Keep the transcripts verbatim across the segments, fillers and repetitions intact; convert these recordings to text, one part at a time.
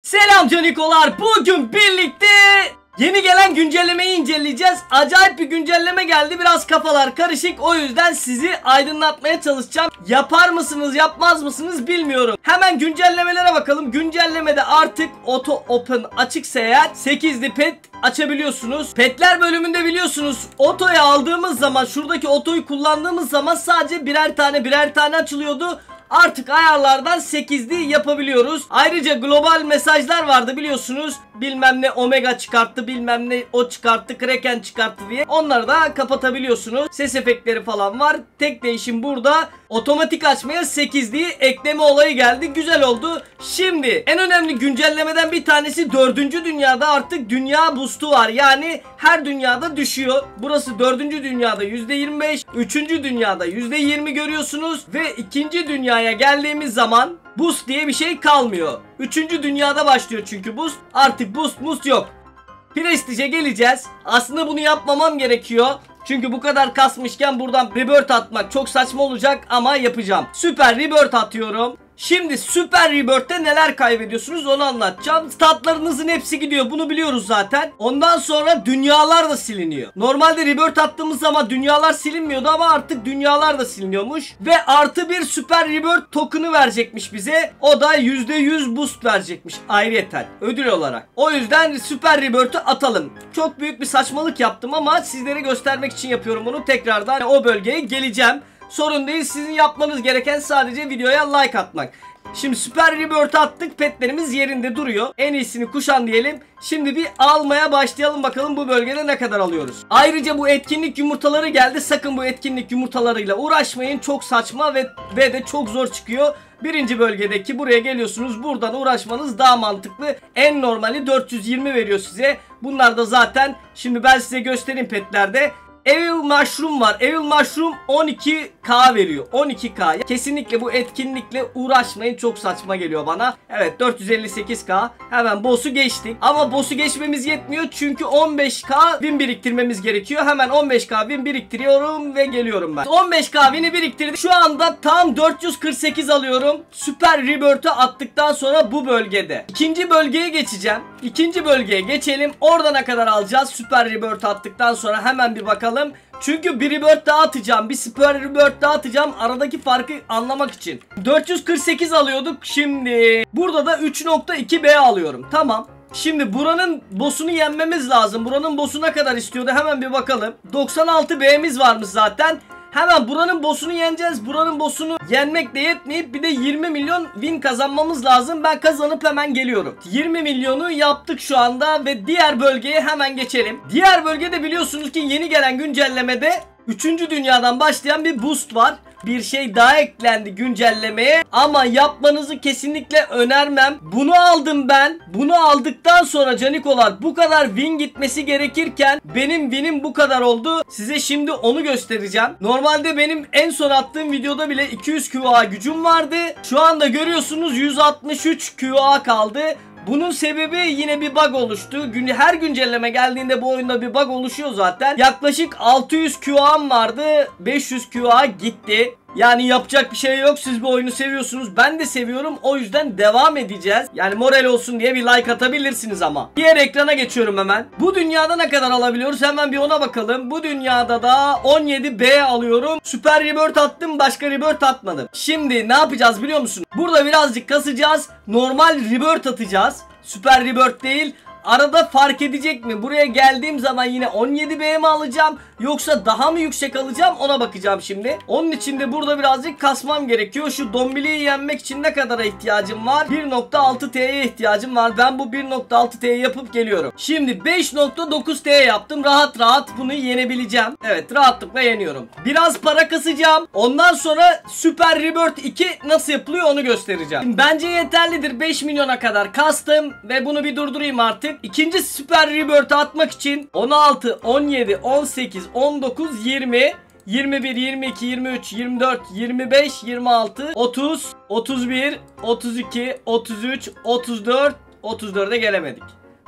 Selam canikolar, bugün birlikte yeni gelen güncellemeyi inceleyeceğiz. Acayip bir güncelleme geldi, biraz kafalar karışık, o yüzden sizi aydınlatmaya çalışacağım. Yapar mısınız yapmaz mısınız bilmiyorum. Hemen güncellemelere bakalım. Güncellemede artık Auto Open açıksa eğer sekizli pet açabiliyorsunuz. Petler bölümünde biliyorsunuz otoyu aldığımız zaman, şuradaki otoyu kullandığımız zaman sadece birer tane birer tane açılıyordu. Artık ayarlardan sekizli yapabiliyoruz. Ayrıca global mesajlar vardı biliyorsunuz. Bilmem ne Omega çıkarttı, bilmem ne o çıkarttı, Kraken çıkarttı diye. Onları da kapatabiliyorsunuz. Ses efektleri falan var. Tek değişim burada. Otomatik açmaya sekizliyi ekleme olayı geldi. Güzel oldu. Şimdi en önemli güncellemeden bir tanesi dördüncü dünyada artık dünya boost'u var. Yani her dünyada düşüyor. Burası dördüncü dünyada yüzde yirmi beş. üçüncü dünyada yüzde yirmi görüyorsunuz. Ve ikinci dünyaya geldiğimiz zaman boost diye bir şey kalmıyor. Üçüncü dünyada başlıyor çünkü boost. Artık boost boost yok. Prestige'e geleceğiz. Aslında bunu yapmamam gerekiyor. Çünkü bu kadar kasmışken buradan rebirth atmak çok saçma olacak ama yapacağım. Süper rebirth atıyorum. Şimdi Süper Rebirth'te neler kaybediyorsunuz onu anlatacağım. Statlarınızın hepsi gidiyor, bunu biliyoruz zaten. Ondan sonra dünyalar da siliniyor. Normalde Rebirth attığımız zaman dünyalar silinmiyordu ama artık dünyalar da siliniyormuş. Ve artı bir Süper Rebirth token'ı verecekmiş bize. O da yüzde yüz boost verecekmiş ayrıyeten ödül olarak. O yüzden Süper Rebirth'ü atalım. Çok büyük bir saçmalık yaptım ama sizlere göstermek için yapıyorum bunu. Tekrardan o bölgeye geleceğim. Sorun değil, sizin yapmanız gereken sadece videoya like atmak. Şimdi Süper Rebirth'ü attık, petlerimiz yerinde duruyor. En iyisini kuşan diyelim. Şimdi bir almaya başlayalım bakalım bu bölgede ne kadar alıyoruz. Ayrıca bu etkinlik yumurtaları geldi. Sakın bu etkinlik yumurtalarıyla uğraşmayın. Çok saçma ve, ve de çok zor çıkıyor. Birinci bölgedeki buraya geliyorsunuz. Buradan uğraşmanız daha mantıklı. En normali dört yüz yirmi veriyor size. Bunlar da zaten şimdi ben size göstereyim petlerde. Evil Mushroom var. Evil Mushroom on iki K veriyor. on iki K. Kesinlikle bu etkinlikle uğraşmayın. Çok saçma geliyor bana. Evet, dört yüz elli sekiz K. Hemen boss'u geçtik. Ama boss'u geçmemiz yetmiyor. Çünkü on beş K win biriktirmemiz gerekiyor. Hemen on beş K win biriktiriyorum ve geliyorum ben. on beş K win'i biriktirdim. Şu anda tam dört yüz kırk sekiz alıyorum. Süper Rebirth'ü attıktan sonra bu bölgede. İkinci bölgeye geçeceğim. İkinci bölgeye geçelim. Orada ne kadar alacağız? Süper Rebirth attıktan sonra hemen bir bakalım. Çünkü bir rebirth daha atacağım. Bir Super Rebirth daha atacağım. Aradaki farkı anlamak için. dört yüz kırk sekiz alıyorduk. Şimdi burada da üç nokta iki B alıyorum. Tamam. Şimdi buranın boss'unu yenmemiz lazım. Buranın boss'u ne kadar istiyordu? Hemen bir bakalım. doksan altı B'miz varmış zaten. Hemen buranın boss'unu yeneceğiz. Buranın boss'unu yenmek de yetmeyip bir de yirmi milyon win kazanmamız lazım. Ben kazanıp hemen geliyorum. yirmi milyonu yaptık şu anda ve diğer bölgeye hemen geçelim. Diğer bölgede biliyorsunuz ki yeni gelen güncellemede üçüncü dünyadan başlayan bir boost var. Bir şey daha eklendi güncellemeye ama yapmanızı kesinlikle önermem. Bunu aldım ben. Bunu aldıktan sonra canikolar bu kadar win gitmesi gerekirken benim win'im bu kadar oldu. Size şimdi onu göstereceğim. Normalde benim en son attığım videoda bile iki yüz Q A gücüm vardı. Şu anda görüyorsunuz yüz altmış üç Q A kaldı. Bunun sebebi yine bir bug oluştu. Her güncelleme geldiğinde bu oyunda bir bug oluşuyor zaten. Yaklaşık altı yüz Q A'm vardı. beş yüz Q A gitti. Yani yapacak bir şey yok. Siz bu oyunu seviyorsunuz. Ben de seviyorum. O yüzden devam edeceğiz. Yani moral olsun diye bir like atabilirsiniz ama. Diğer ekrana geçiyorum hemen. Bu dünyada ne kadar alabiliyoruz? Hemen bir ona bakalım. Bu dünyada da on yedi B alıyorum. Süper Rebirth attım. Başka Rebirth atmadım. Şimdi ne yapacağız biliyor musun? Burada birazcık kasacağız. Normal Rebirth atacağız. Süper Rebirth değil. Arada fark edecek mi? Buraya geldiğim zaman yine on yedi B mi alacağım? Yoksa daha mı yüksek alacağım? Ona bakacağım şimdi. Onun için de burada birazcık kasmam gerekiyor. Şu dombiliği yenmek için ne kadara ihtiyacım var? bir nokta altı T'ye ihtiyacım var. Ben bu bir nokta altı T'yi yapıp geliyorum. Şimdi beş nokta dokuz T yaptım. Rahat rahat bunu yenebileceğim. Evet, rahatlıkla yeniyorum. Biraz para kasacağım. Ondan sonra Süper Rebirth iki nasıl yapılıyor onu göstereceğim. Şimdi bence yeterlidir. beş milyona kadar kastım ve bunu bir durdurayım artık. İkinci Süper Rebirth'ı atmak için on altı, on yedi, on sekiz, on dokuz, yirmi, yirmi bir, yirmi iki, yirmi üç, yirmi dört, yirmi beş, yirmi altı, otuz, otuz bir, otuz iki, otuz üç, otuz dört, otuz dörde gelemedik.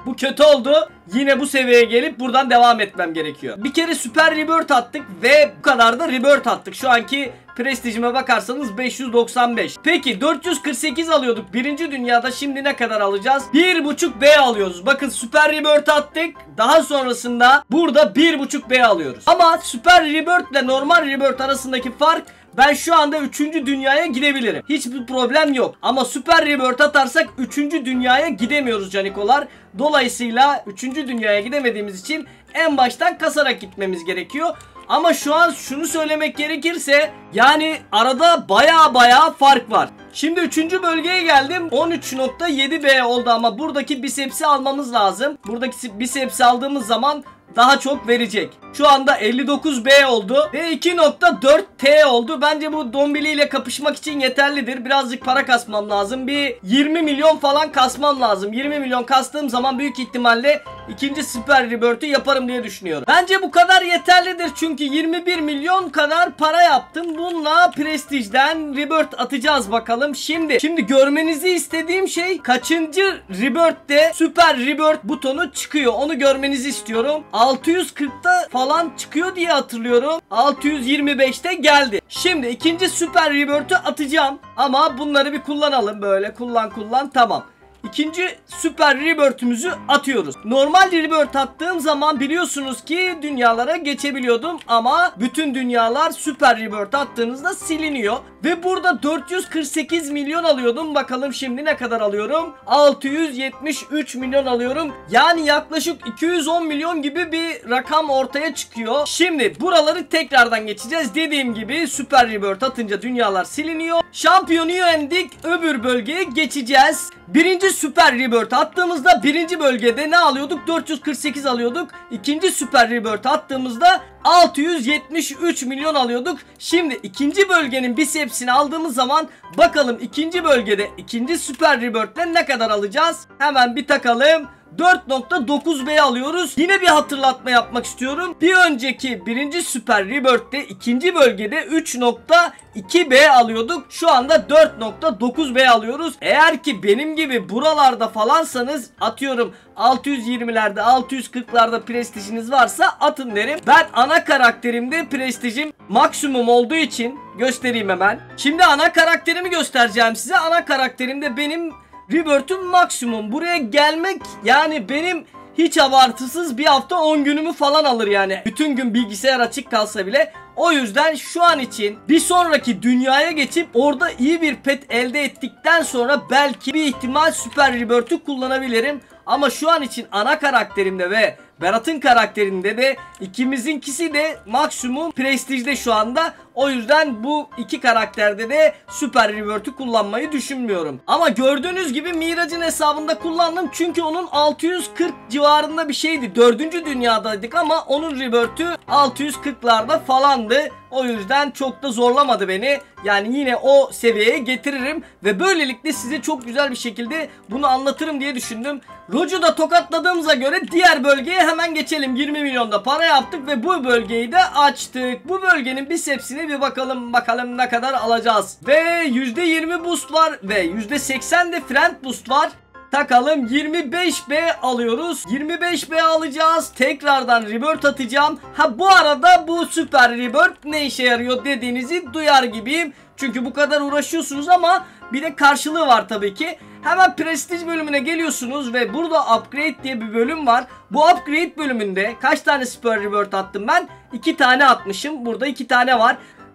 Bu kötü oldu. Yine bu seviyeye gelip buradan devam etmem gerekiyor. Bir kere süper rebirth attık ve bu kadar da rebirth attık. Şu anki prestijime bakarsanız beş yüz doksan beş. Peki dört yüz kırk sekiz alıyorduk birinci dünyada, şimdi ne kadar alacağız? bir buçuk B alıyoruz. Bakın süper rebirth attık. Daha sonrasında burada bir buçuk B alıyoruz. Ama süper rebirth ile normal rebirth arasındaki fark, ben şu anda üçüncü dünyaya gidebilirim. Hiçbir problem yok. Ama süper rebirth atarsak üçüncü dünyaya gidemiyoruz canikolar. Dolayısıyla üçüncü dünyaya gidemediğimiz için en baştan kasarak gitmemiz gerekiyor. Ama şu an şunu söylemek gerekirse, yani arada baya baya fark var. Şimdi üçüncü bölgeye geldim. on üç nokta yedi B oldu ama buradaki bisepsi almamız lazım. Buradaki bisepsi aldığımız zaman daha çok verecek. Şu anda elli dokuz B oldu ve iki nokta dört T oldu. Bence bu Dombili ile kapışmak için yeterlidir. Birazcık para kasmam lazım. Bir yirmi milyon falan kasmam lazım. yirmi milyon kastığım zaman büyük ihtimalle ikinci süper rebirth'ü yaparım diye düşünüyorum. Bence bu kadar yeterlidir çünkü yirmi bir milyon kadar para yaptım. Bununla prestijden rebirth atacağız bakalım. Şimdi şimdi görmenizi istediğim şey, kaçıncı rebirth'te süper rebirth butonu çıkıyor. Onu görmenizi istiyorum. altı yüz kırkta falan çıkıyor diye hatırlıyorum. altı yüz yirmi beşte geldi. Şimdi ikinci süper rebirth'ü atacağım. Ama bunları bir kullanalım. Böyle kullan kullan, tamam. İkinci süper rebirth'ümüzü atıyoruz. Normal rebirth attığım zaman biliyorsunuz ki dünyalara geçebiliyordum ama bütün dünyalar süper rebirth attığınızda siliniyor. Ve burada dört yüz kırk sekiz milyon alıyordum. Bakalım şimdi ne kadar alıyorum? altı yüz yetmiş üç milyon alıyorum. Yani yaklaşık iki yüz on milyon gibi bir rakam ortaya çıkıyor. Şimdi buraları tekrardan geçeceğiz. Dediğim gibi süper rebirth atınca dünyalar siliniyor. Şampiyonu yendik. Öbür bölgeye geçeceğiz. Birinci süper rebirth attığımızda birinci bölgede ne alıyorduk? dört yüz kırk sekiz alıyorduk. İkinci süper rebirth attığımızda altı yüz yetmiş üç milyon alıyorduk. Şimdi ikinci bölgenin bisepsini aldığımız zaman bakalım ikinci bölgede ikinci süper rebirth'le ne kadar alacağız? Hemen bir takalım. dört nokta dokuz B alıyoruz. Yine bir hatırlatma yapmak istiyorum. Bir önceki birinci süper rebirth'te ikinci bölgede üç nokta iki B alıyorduk. Şu anda dört nokta dokuz B alıyoruz. Eğer ki benim gibi buralarda falansanız, atıyorum altı yüz yirmilerde altı yüz kırklarda prestijiniz varsa atın derim. Ben ana karakterimde prestijim maksimum olduğu için göstereyim hemen. Şimdi ana karakterimi göstereceğim size. Ana karakterimde benim rebirth'üm maksimum. Buraya gelmek yani benim hiç abartısız bir hafta on günümü falan alır yani. Bütün gün bilgisayar açık kalsa bile. O yüzden şu an için bir sonraki dünyaya geçip orada iyi bir pet elde ettikten sonra belki bir ihtimal süper rebirth'ü kullanabilirim. Ama şu an için ana karakterimde ve Berat'ın karakterinde de ikimizinkisi de maksimum prestijde şu anda. O yüzden bu iki karakterde de süper rebirth'ü kullanmayı düşünmüyorum. Ama gördüğünüz gibi Mirage'ın hesabında kullandım. Çünkü onun altı yüz kırk civarında bir şeydi. Dördüncü dünyadaydık ama onun rebirth'ü altı yüz kırklarda falandı. O yüzden çok da zorlamadı beni. Yani yine o seviyeye getiririm. Ve böylelikle size çok güzel bir şekilde bunu anlatırım diye düşündüm. Rogue'u da tokatladığımıza göre diğer bölgeye hemen geçelim. yirmi milyonda para yaptık ve bu bölgeyi de açtık. Bu bölgenin bisepsine bir bakalım bakalım ne kadar alacağız. Ve yüzde yirmi boost var ve yüzde seksen de friend boost var. Takalım, yirmi beş B alıyoruz. yirmi beş B alacağız. Tekrardan rebirth atacağım. Ha bu arada bu süper rebirth ne işe yarıyor dediğinizi duyar gibiyim. Çünkü bu kadar uğraşıyorsunuz ama bir de karşılığı var tabii ki. Hemen prestij bölümüne geliyorsunuz ve burada upgrade diye bir bölüm var. Bu upgrade bölümünde kaç tane süper rebirth attım ben? iki tane atmışım. Burada iki tane var.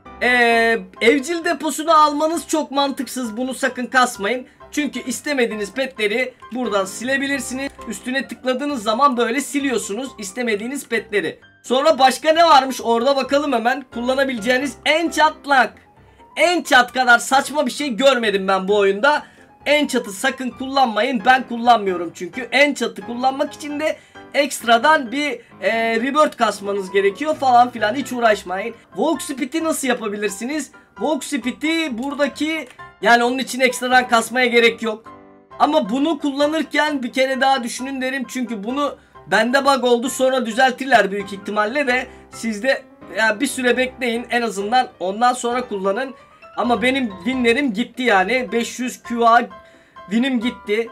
Ee, evcil deposunu almanız çok mantıksız. Bunu sakın kasmayın. Çünkü istemediğiniz petleri buradan silebilirsiniz. Üstüne tıkladığınız zaman böyle siliyorsunuz istemediğiniz petleri. Sonra başka ne varmış orada bakalım hemen. Kullanabileceğiniz enchantlock. Enchant kadar saçma bir şey görmedim ben bu oyunda. Enchant'ı sakın kullanmayın. Ben kullanmıyorum çünkü. Enchant'ı kullanmak için de ekstradan bir e, rebirth kasmanız gerekiyor falan filan, hiç uğraşmayın. Walk Speed'i nasıl yapabilirsiniz? Walk Speed'i buradaki, yani onun için ekstradan kasmaya gerek yok. Ama bunu kullanırken bir kere daha düşünün derim. Çünkü bunu bende bug oldu, sonra düzeltirler büyük ihtimalle de sizde yani bir süre bekleyin en azından, ondan sonra kullanın. Ama benim winlerim gitti yani. beş yüz Q A winim gitti.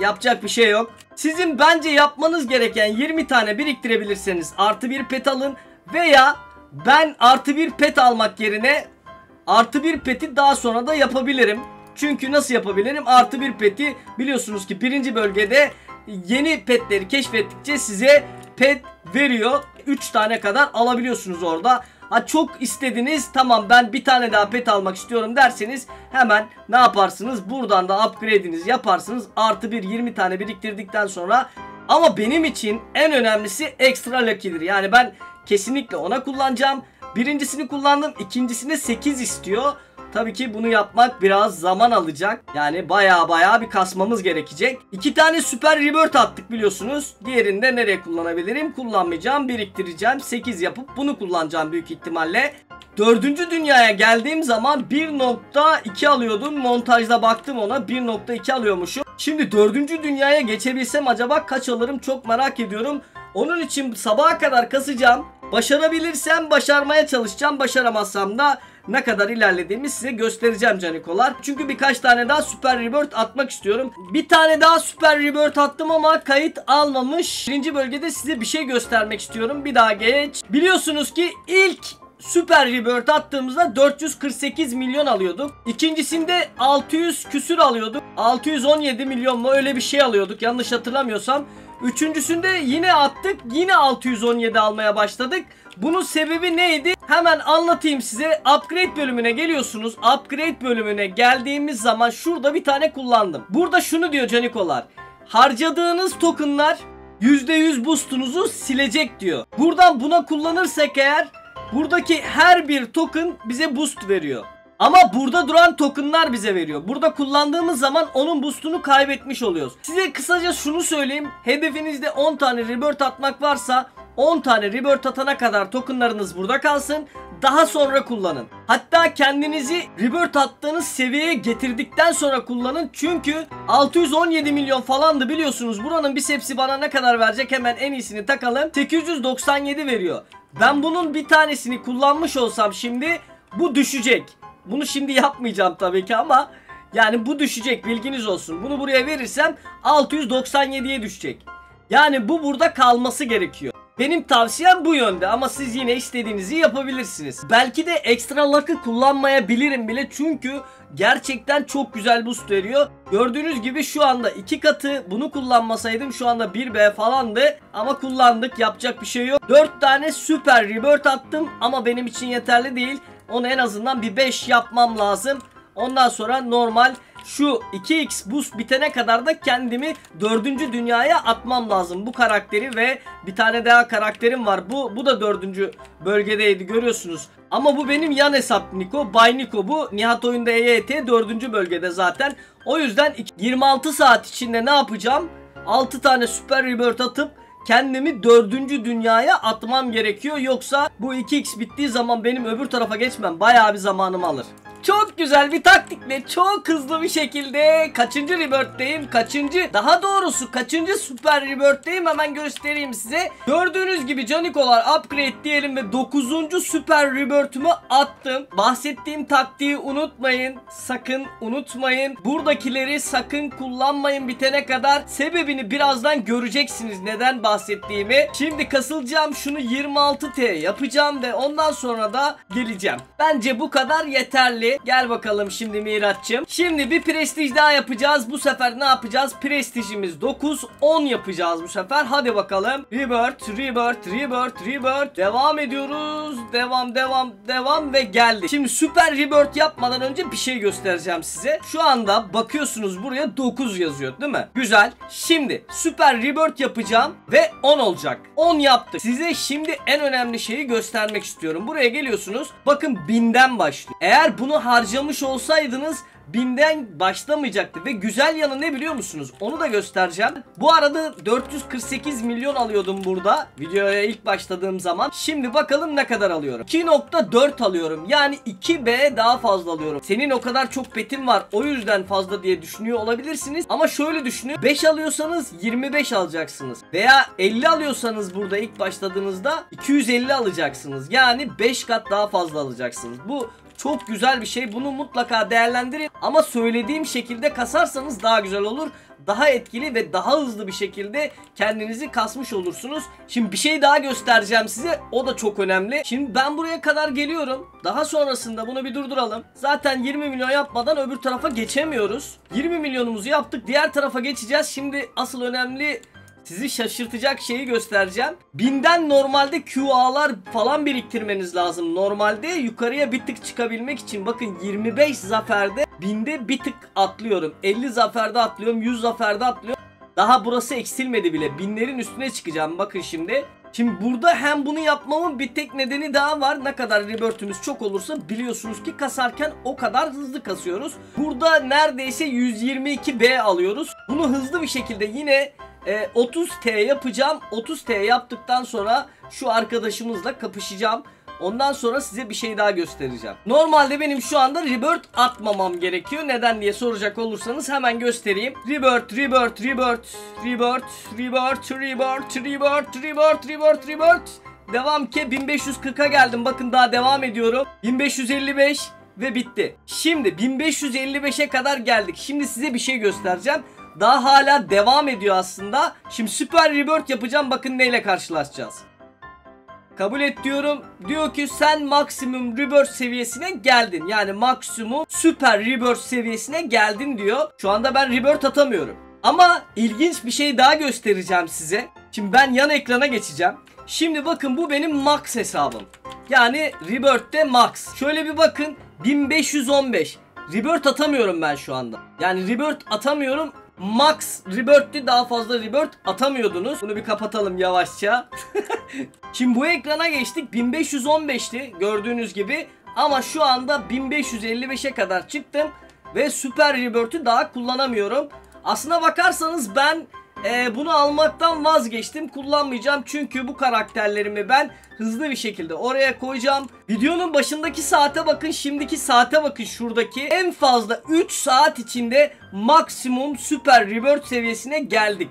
Yapacak bir şey yok. Sizin bence yapmanız gereken yirmi tane biriktirebilirseniz artı bir pet alın. Veya ben artı bir pet almak yerine artı bir peti daha sonra da yapabilirim. Çünkü nasıl yapabilirim? Artı bir peti biliyorsunuz ki birinci bölgede yeni petleri keşfettikçe size pet veriyor. üç tane kadar alabiliyorsunuz orada. Ha çok istediniz, tamam ben bir tane daha pet almak istiyorum derseniz hemen ne yaparsınız? Buradan da upgrade'inizi yaparsınız. Artı bir yirmi tane biriktirdikten sonra. Ama benim için en önemlisi extra lucky'dir. Yani ben kesinlikle ona kullanacağım. Birincisini kullandım, ikincisine sekiz istiyor. Tabii ki bunu yapmak biraz zaman alacak. Yani baya baya bir kasmamız gerekecek. İki tane süper rebirth attık biliyorsunuz. Diğerini de nereye kullanabilirim? Kullanmayacağım, biriktireceğim. sekiz yapıp bunu kullanacağım büyük ihtimalle. Dördüncü dünyaya geldiğim zaman bir nokta iki alıyordum. Montajda baktım ona, bir nokta iki alıyormuşum. Şimdi dördüncü dünyaya geçebilsem acaba kaç alırım çok merak ediyorum. Onun için sabaha kadar kasacağım. Başarabilirsem başarmaya çalışacağım. Başaramazsam da ne kadar ilerlediğimi size göstereceğim canikolar. Çünkü birkaç tane daha süper rebirth atmak istiyorum. Bir tane daha süper rebirth attım ama kayıt almamış. Birinci bölgede size bir şey göstermek istiyorum. Bir daha geç. Biliyorsunuz ki ilk süper rebirth attığımızda dört yüz kırk sekiz milyon alıyorduk. İkincisinde altı yüz küsür alıyorduk. altı yüz on yedi milyon mu öyle bir şey alıyorduk yanlış hatırlamıyorsam. Üçüncüsünde yine attık, yine altı yüz on yedi almaya başladık. Bunun sebebi neydi? Hemen anlatayım size. Upgrade bölümüne geliyorsunuz. Upgrade bölümüne geldiğimiz zaman şurada bir tane kullandım. Burada şunu diyor canikolar. Harcadığınız tokenlar yüzde yüz boostunuzu silecek diyor. Buradan buna kullanırsak eğer buradaki her bir token bize boost veriyor. Ama burada duran tokenlar bize veriyor. Burada kullandığımız zaman onun boostunu kaybetmiş oluyoruz. Size kısaca şunu söyleyeyim. Hedefinizde on tane rebirth atmak varsa on tane rebirth atana kadar tokenlarınız burada kalsın. Daha sonra kullanın. Hatta kendinizi rebirth attığınız seviyeye getirdikten sonra kullanın. Çünkü altı yüz on yedi milyon falandı biliyorsunuz. Buranın bisepsi bana ne kadar verecek, hemen en iyisini takalım. sekiz yüz doksan yedi veriyor. Ben bunun bir tanesini kullanmış olsam şimdi bu düşecek. Bunu şimdi yapmayacağım tabii ki ama yani bu düşecek, bilginiz olsun. Bunu buraya verirsem altı yüz doksan yediye düşecek. Yani bu burada kalması gerekiyor. Benim tavsiyem bu yönde ama siz yine istediğinizi yapabilirsiniz. Belki de ekstra luck'ı kullanmayabilirim bile çünkü gerçekten çok güzel boost veriyor. Gördüğünüz gibi şu anda iki katı, bunu kullanmasaydım şu anda bir B falandı ama kullandık, yapacak bir şey yok. dört tane süper rebirth attım ama benim için yeterli değil. Onu en azından bir beş yapmam lazım. Ondan sonra normal şu iki x boost bitene kadar da kendimi dördüncü dünyaya atmam lazım. Bu karakteri ve bir tane daha karakterim var. Bu bu da dördüncü bölgedeydi görüyorsunuz. Ama bu benim yan hesap Niko. Bay Niko bu. Nihat Oyunda E Y T dördüncü bölgede zaten. O yüzden yirmi altı saat içinde ne yapacağım? altı tane süper rebirth atıp kendimi dördüncü dünyaya atmam gerekiyor. Yoksa bu iki x bittiği zaman benim öbür tarafa geçmem bayağı bir zamanımı alır. Çok güzel bir taktikle çok hızlı bir şekilde kaçıncı rebirth'teyim, kaçıncı daha doğrusu kaçıncı süper rebirth'teyim hemen göstereyim size. Gördüğünüz gibi canikolar upgrade diyelim ve dokuzuncu süper rebirth'ümü attım. Bahsettiğim taktiği unutmayın, sakın unutmayın. Buradakileri sakın kullanmayın bitene kadar. Sebebini birazdan göreceksiniz neden bahsettiğimi. Şimdi kasılacağım, şunu yirmi altı T yapacağım ve ondan sonra da geleceğim. Bence bu kadar yeterli. Gel bakalım şimdi Miraç'cığım. Şimdi bir prestij daha yapacağız. Bu sefer ne yapacağız? Prestijimiz dokuz, on yapacağız bu sefer. Hadi bakalım. Rebirth, rebirth, rebirth, rebirth. Devam ediyoruz. Devam, devam, devam ve geldi. Şimdi süper rebirth yapmadan önce bir şey göstereceğim size. Şu anda bakıyorsunuz buraya dokuz yazıyor değil mi? Güzel. Şimdi süper rebirth yapacağım ve on olacak. on yaptık. Size şimdi en önemli şeyi göstermek istiyorum. Buraya geliyorsunuz. Bakın binden başlıyor. Eğer bunu harcamış olsaydınız binden başlamayacaktı ve güzel yanı ne biliyor musunuz? Onu da göstereceğim. Bu arada dört yüz kırk sekiz milyon alıyordum burada videoya ilk başladığım zaman. Şimdi bakalım ne kadar alıyorum. iki nokta dört alıyorum. Yani iki B daha fazla alıyorum. Senin o kadar çok petin var o yüzden fazla diye düşünüyor olabilirsiniz. Ama şöyle düşünün. beş alıyorsanız yirmi beş alacaksınız. Veya elli alıyorsanız burada ilk başladığınızda iki yüz elli alacaksınız. Yani beş kat daha fazla alacaksınız. Bu çok güzel bir şey. Bunu mutlaka değerlendirin. Ama söylediğim şekilde kasarsanız daha güzel olur. Daha etkili ve daha hızlı bir şekilde kendinizi kasmış olursunuz. Şimdi bir şey daha göstereceğim size. O da çok önemli. Şimdi ben buraya kadar geliyorum. Daha sonrasında bunu bir durduralım. Zaten yirmi milyon yapmadan öbür tarafa geçemiyoruz. yirmi milyonumuzu yaptık. Diğer tarafa geçeceğiz. Şimdi asıl önemli, sizi şaşırtacak şeyi göstereceğim. Binden normalde Q A'lar falan biriktirmeniz lazım. Normalde yukarıya bir tık çıkabilmek için bakın yirmi beş zaferde binde bir tık atlıyorum. elli zaferde atlıyorum. yüz zaferde atlıyorum. Daha burası eksilmedi bile. Binlerin üstüne çıkacağım. Bakın şimdi. Şimdi burada hem bunu yapmamın bir tek nedeni daha var. Ne kadar rebirth'ümüz çok olursa biliyorsunuz ki kasarken o kadar hızlı kasıyoruz. Burada neredeyse yüz yirmi iki B alıyoruz. Bunu hızlı bir şekilde yine e, otuz T yapacağım. otuz T yaptıktan sonra şu arkadaşımızla kapışacağım. Ondan sonra size bir şey daha göstereceğim. Normalde benim şu anda rebirth atmamam gerekiyor. Neden diye soracak olursanız hemen göstereyim. Rebirth, rebirth, rebirth, rebirth, rebirth, rebirth, rebirth, rebirth, rebirth, rebirth. Devam ki bin beş yüz kırka geldim. Bakın daha devam ediyorum. bin beş yüz elli beş ve bitti. Şimdi bin beş yüz elli beşe kadar geldik. Şimdi size bir şey göstereceğim. Daha hala devam ediyor aslında. Şimdi süper rebirth yapacağım. Bakın neyle karşılaşacağız. Kabul et diyorum. Diyor ki sen maksimum rebirth seviyesine geldin. Yani maksimum süper rebirth seviyesine geldin diyor. Şu anda ben rebirth atamıyorum. Ama ilginç bir şey daha göstereceğim size. Şimdi ben yan ekrana geçeceğim. Şimdi bakın bu benim max hesabım. Yani rebirth'te max. Şöyle bir bakın. bin beş yüz on beş. Rebirth atamıyorum ben şu anda. Yani rebirth atamıyorum. Max rebirth'ti, daha fazla rebirth atamıyordunuz. Bunu bir kapatalım yavaşça. Şimdi bu ekrana geçtik. bin beş yüz on beşti gördüğünüz gibi. Ama şu anda bin beş yüz elli beşe kadar çıktım. Ve süper rebirth'ü daha kullanamıyorum. Aslına bakarsanız ben e, bunu almaktan vazgeçtim. Kullanmayacağım çünkü bu karakterlerimi ben hızlı bir şekilde oraya koyacağım. Videonun başındaki saate bakın, şimdiki saate bakın, şuradaki. En fazla üç saat içinde maksimum süper rebirth seviyesine geldik.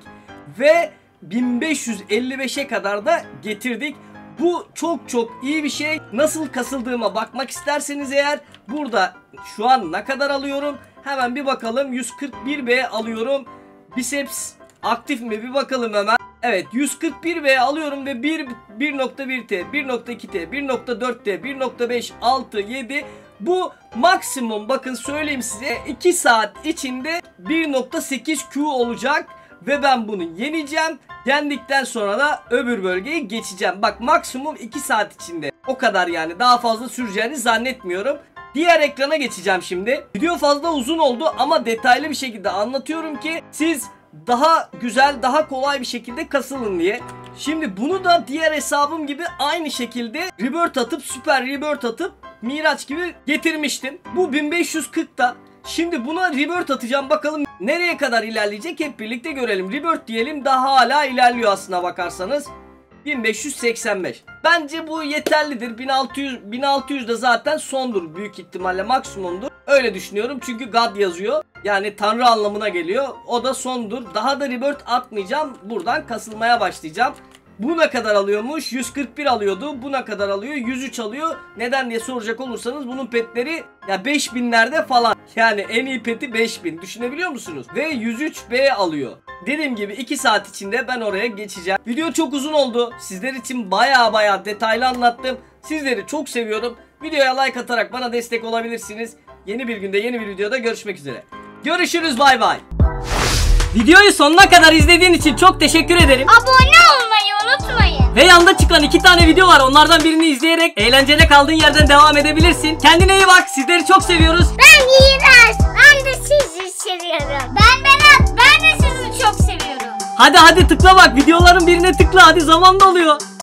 Ve bin beş yüz elli beşe kadar da getirdik. Bu çok çok iyi bir şey. Nasıl kasıldığıma bakmak isterseniz eğer, burada şu an ne kadar alıyorum? Hemen bir bakalım. yüz kırk bir B alıyorum. Biceps aktif mi bir bakalım hemen. Evet, yüz kırk bir B alıyorum ve bir nokta bir T, bir nokta iki T, bir nokta dört T, bir nokta beş, altı, yedi. Bu maksimum, bakın söyleyeyim size, iki saat içinde bir nokta sekiz Q olacak. Ve ben bunu yeneceğim. Yendikten sonra da öbür bölgeye geçeceğim. Bak maksimum iki saat içinde. O kadar yani. Daha fazla süreceğini zannetmiyorum. Diğer ekrana geçeceğim şimdi. Video fazla uzun oldu ama detaylı bir şekilde anlatıyorum ki siz daha güzel, daha kolay bir şekilde kasılın diye. Şimdi bunu da diğer hesabım gibi aynı şekilde rebirth atıp, süper rebirth atıp Miraç gibi getirmiştim. Bu bin beş yüz kırkta. Şimdi buna rebirth atacağım, bakalım nereye kadar ilerleyecek, hep birlikte görelim. Rebirth diyelim, daha hala ilerliyor aslına bakarsanız. bin beş yüz seksen beş. Bence bu yeterlidir. bin altı yüz bin altı yüz de zaten sondur, büyük ihtimalle maksimumdur. Öyle düşünüyorum çünkü God yazıyor. Yani Tanrı anlamına geliyor. O da sondur. Daha da rebirth atmayacağım. Buradan kasılmaya başlayacağım. Bu ne kadar alıyormuş? yüz kırk bir alıyordu. Bu ne kadar alıyor? yüz üç alıyor. Neden diye soracak olursanız bunun petleri ya beş binlerde falan. Yani en iyi peti beş bin. Düşünebiliyor musunuz? Ve yüz üç B alıyor. Dediğim gibi iki saat içinde ben oraya geçeceğim. Video çok uzun oldu. Sizler için baya baya detaylı anlattım. Sizleri çok seviyorum. Videoya like atarak bana destek olabilirsiniz. Yeni bir günde, yeni bir videoda görüşmek üzere. Görüşürüz, bay bay. Videoyu sonuna kadar izlediğin için çok teşekkür ederim. Abone olmayı unutmayın. Ve yanda çıkan iki tane video var. Onlardan birini izleyerek eğlencene kaldığın yerden devam edebilirsin. Kendine iyi bak. Sizleri çok seviyoruz. Ben İğrenç. Ben de sizi seviyorum. Ben Berat. Ben de sizi çok seviyorum. Hadi hadi tıkla bak. Videoların birine tıkla. Hadi, zaman doluyor.